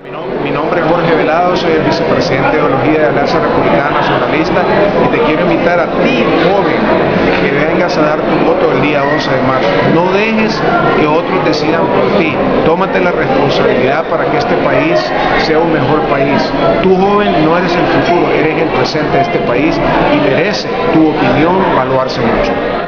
Mi nombre es Jorge Velado, soy el vicepresidente de Ideología de Alianza Republicana Nacionalista y te quiero invitar a ti, joven, que vengas a dar tu voto el día 11 de marzo. No dejes que otros decidan por ti. Tómate la responsabilidad para que este país sea un mejor país. Tú, joven, no eres el futuro, eres el presente de este país y merece tu opinión valuarse mucho.